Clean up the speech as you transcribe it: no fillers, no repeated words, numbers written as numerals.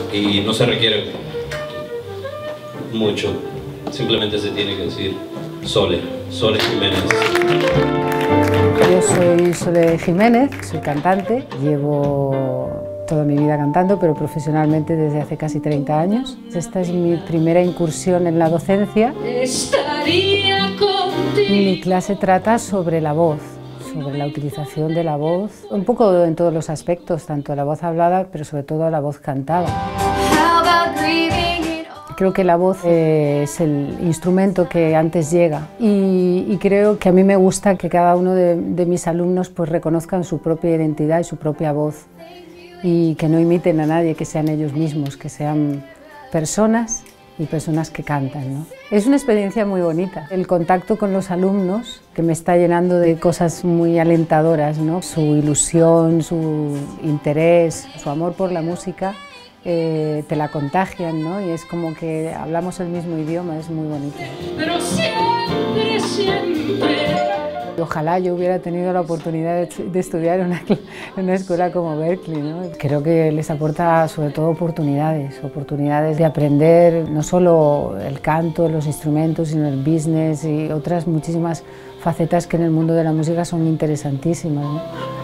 y no se requiere mucho, simplemente se tiene que decir Sole Jiménez. Yo soy Sole Jiménez, soy cantante, llevo toda mi vida cantando, pero profesionalmente desde hace casi 30 años. Esta es mi primera incursión en la docencia. Mi clase trata sobre la voz, sobre la utilización de la voz, un poco en todos los aspectos, tanto la voz hablada, pero sobre todo la voz cantada. Creo que la voz es el instrumento que antes llega y creo que a mí me gusta que cada uno de mis alumnos pues reconozcan su propia identidad y su propia voz y que no imiten a nadie, que sean ellos mismos, que sean personas y personas que cantan, ¿no? Es una experiencia muy bonita. El contacto con los alumnos, que me está llenando de cosas muy alentadoras, ¿no? Su ilusión, su interés, su amor por la música, te la contagian, ¿no? Y es como que hablamos el mismo idioma, es muy bonito. Pero siempre, siempre. Ojalá yo hubiera tenido la oportunidad de estudiar en una escuela como Berklee, ¿no? Creo que les aporta sobre todo oportunidades de aprender no solo el canto, los instrumentos, sino el business y otras muchísimas facetas que en el mundo de la música son interesantísimas, ¿no?